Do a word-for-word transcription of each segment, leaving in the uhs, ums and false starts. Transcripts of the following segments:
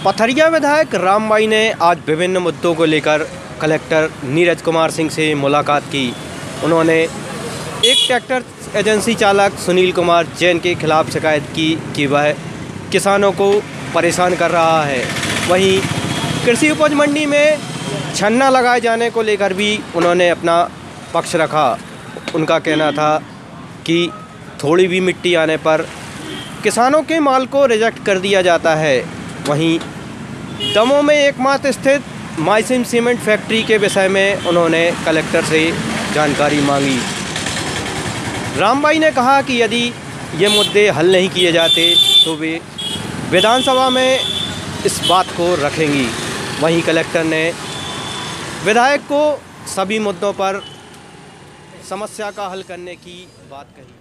पथरिया विधायक रामबाई ने आज विभिन्न मुद्दों को लेकर कलेक्टर नीरज कुमार सिंह से मुलाकात की। उन्होंने एक ट्रैक्टर एजेंसी चालक सुनील कुमार जैन के खिलाफ शिकायत की कि वह किसानों को परेशान कर रहा है। वहीं कृषि उपज मंडी में छन्ना लगाए जाने को लेकर भी उन्होंने अपना पक्ष रखा। उनका कहना था कि थोड़ी भी मिट्टी आने पर किसानों के माल को रिजेक्ट कर दिया जाता है। वहीं दमोह में एकमात्र स्थित माइसिम सीमेंट फैक्ट्री के विषय में उन्होंने कलेक्टर से जानकारी मांगी। रामबाई ने कहा कि यदि ये मुद्दे हल नहीं किए जाते तो वे विधानसभा में इस बात को रखेंगी। वहीं कलेक्टर ने विधायक को सभी मुद्दों पर समस्या का हल करने की बात कही।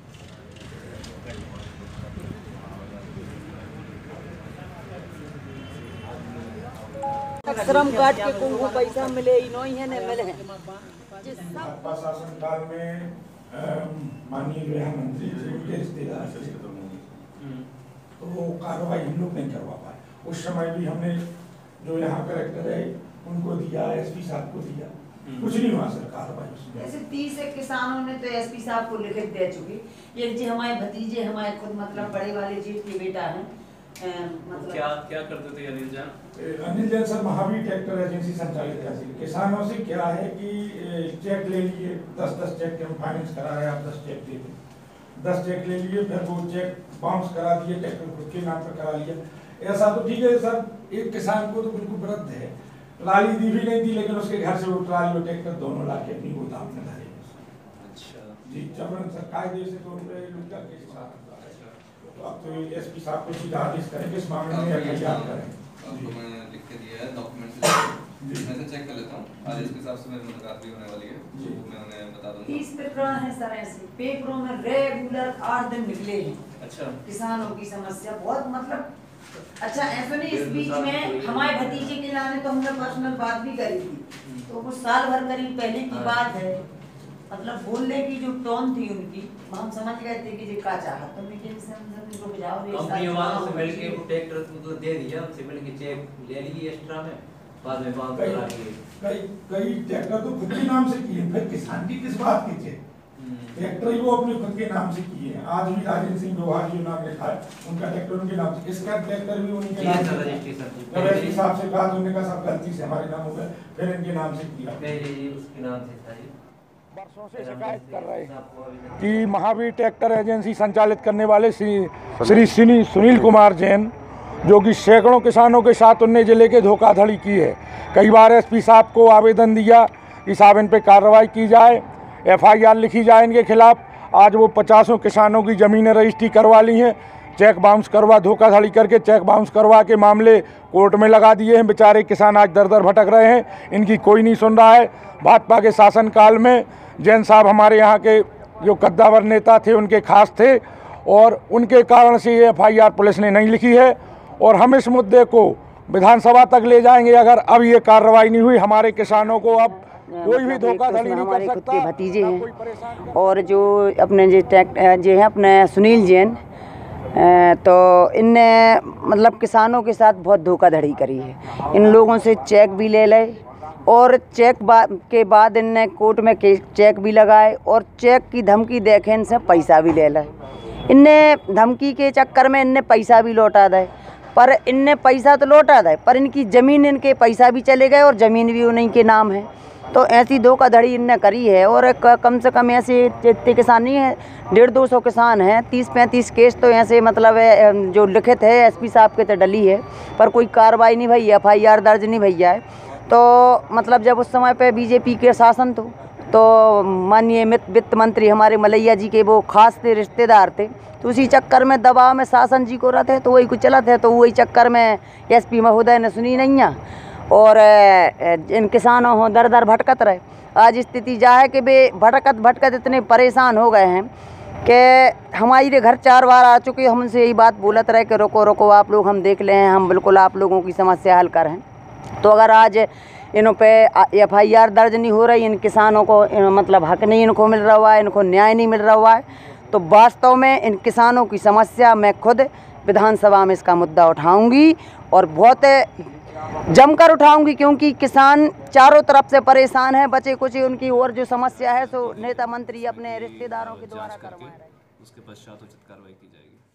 श्रम कार्ड के को पैसा मिले इनो ही है न मिले हैं। भाजपा शासन काल में माननीय गृह मंत्री जी के रिश्तेदार थे, तो वो कार्रवाई हम लोग नहीं करवा पाए। उस समय भी हमने जो यहाँ कलेक्टर है उनको दिया, एसपी साहब को दिया, कुछ नहीं हुआ सर कार्रवाई। ऐसे तीस एक किसानों ने तो एसपी साहब को लिखित दे चुकी। एक जी हमारे भतीजे हमारे खुद मतलब बड़े वाले जी के बेटा है। मतलब क्या क्या करते थे Anil Jain? Anil Jain sir Mahavir tractor agency संचालित करती है। किसानों से क्या है कि चेक ले लिए, दस दस चेक के हम फाइनेंस करा रहे हैं, आप दस चेक दे दें, दस चेक ले लिए, फिर वो चेक बाउंस करा दिए, ट्रैक्टर खुद के नाम पर करा लिया। ऐसा तो ठीक है सर, एक किसान को तो बिल्कुल विरुद्ध है, ट्राली दी भी नहीं दी, लेकिन उसके घर से वो ट्राली और ट्रैक्टर दोनों ला के अपनी गोदाम में धरे। अच्छा जी, जबरन सर कायदे से तो उनपे लुटा के साथ अब तो एसपी साहब को सीधा आदेश करें कि इस मामले में एफआईआर करें। आपको मैंने लिख के दिया है डॉक्यूमेंट से, मैं से चेक कर लेता हूं। आज इसके हिसाब से मेरी मुलाकात भी होने वाली है, तो मैं उन्हें बता दूंगा। तीस प्रकरण है सर, ऐसे पेपरों में रेगुलर आठ दिन निकले हैं। अच्छा, किसानों की समस्या बहुत मतलब अच्छा ऐसा नहीं। इस बीच में हमारे भतीजे के लाने तो हमने पर्सनल बात भी करी थी, तो कुछ साल भर करीब पहले की बात है। मतलब बोलने की जो टोन थी उनकी, हम समझ गए थे कि ये का चाहत तो मीटिंग से हम सब इनको बुझाओ रे कंपनी वालों से मिलके वो ट्रैक्टर को दे दिया, उनसे मिलके चेक ले लिए एक्स्ट्रा में, बाद में बात करा लिए। कई कई ट्रैक्टर तो खुद के नाम से किए, फिर किसान की किस बात की थे? ट्रैक्टर ही वो अपने खुद के नाम से किए हैं। आज भी राजेंद्र सिंह व्यवहार जो नाम लिखा है उनका ट्रैक्टर उनके नाम से, इसका ट्रैक्टर भी उनके नाम से। जब एसपी साहब से कहा तो उन्होंने कहा सब गलती से हमारे नाम हो गया, फिर इनके नाम से किया। उसके नाम से था। वर्षों से शिकायत कर रहे हैं कि महावीर ट्रैक्टर एजेंसी संचालित करने वाले श्री श्री श्री सुनील कुमार जैन, जो कि सैकड़ों किसानों के साथ उन्हें जिले के धोखाधड़ी की है। कई बार एसपी साहब को आवेदन दिया कि साहब इन पे कार्रवाई की जाए, एफआईआर लिखी जाए इनके खिलाफ। आज वो पचासों किसानों की ज़मीनें रजिस्ट्री करवा ली हैं, चेक बाउंस करवा, धोखाधड़ी करके चेक बाउंस करवा के मामले कोर्ट में लगा दिए हैं। बेचारे किसान आज दर दर भटक रहे हैं, इनकी कोई नहीं सुन रहा है। भाजपा के शासनकाल में जैन साहब हमारे यहाँ के जो कद्दावर नेता थे उनके खास थे, और उनके कारण से ये एफआईआर पुलिस ने नहीं लिखी है। और हम इस मुद्दे को विधानसभा तक ले जाएंगे। अगर अब ये कार्रवाई नहीं हुई, हमारे किसानों को अब कोई भी धोखाधड़ी नहीं कर सकता। खुद के भतीजे हैं और जो अपने जो जो है अपने सुनील जैन, तो इनने मतलब किसानों के साथ बहुत धोखाधड़ी करी है। इन लोगों से चेक भी ले ले और चेक बा, के बाद इनने कोर्ट में चेक भी लगाए और चेक की धमकी देखे इनसे पैसा भी ले ले। इनने धमकी के चक्कर में इनने पैसा भी लौटा दे, पर इनने पैसा तो लौटा दे पर इनकी ज़मीन, इनके पैसा भी चले गए और ज़मीन भी उन्हीं के नाम है। तो ऐसी धोखाधड़ी इनने करी है। और कम से कम ऐसे जितने किसान नहीं है, डेढ़ दो सौ किसान हैं, तीस पैंतीस केस तो ऐसे मतलब है जो लिखित है एसपी साहब के तो डली है, पर कोई कार्रवाई नहीं भई, एफआईआर दर्ज नहीं भैया है। तो मतलब जब उस समय पे बीजेपी के शासन तो तो माननीय वित्त मंत्री हमारे मलैया जी के वो खास थे, रिश्तेदार थे, तो उसी चक्कर में दबाव में शासन जी को रहते तो वही कुछ चला थे। तो वही चक्कर में एसपी महोदय ने सुनी नहीं है और इन किसानों हो दर दर भटकत रहे। आज स्थिति जा है कि वे भटकत भटकत इतने परेशान हो गए हैं कि हमारे घर चार बार आ चुके, हम उनसे यही बात बोलत रहे कि रोको रोको आप लोग, हम देख ले हैं, हम बिल्कुल आप लोगों की समस्या हल करें। तो अगर आज इन पे एफ आई आर दर्ज नहीं हो रही, इन किसानों को मतलब हक नहीं इनको मिल रहा है, इनको न्याय नहीं मिल रहा है, तो वास्तव में इन किसानों की समस्या मैं खुद विधानसभा में इसका मुद्दा उठाऊंगी और बहुत जमकर उठाऊंगी, क्योंकि किसान चारों तरफ से परेशान है। बचे कुछ उनकी और जो समस्या है सो नेता मंत्री अपने रिश्तेदारों के द्वारा करवा रहे हैं। उसके पश्चात उचित कार्रवाई की जाएगी।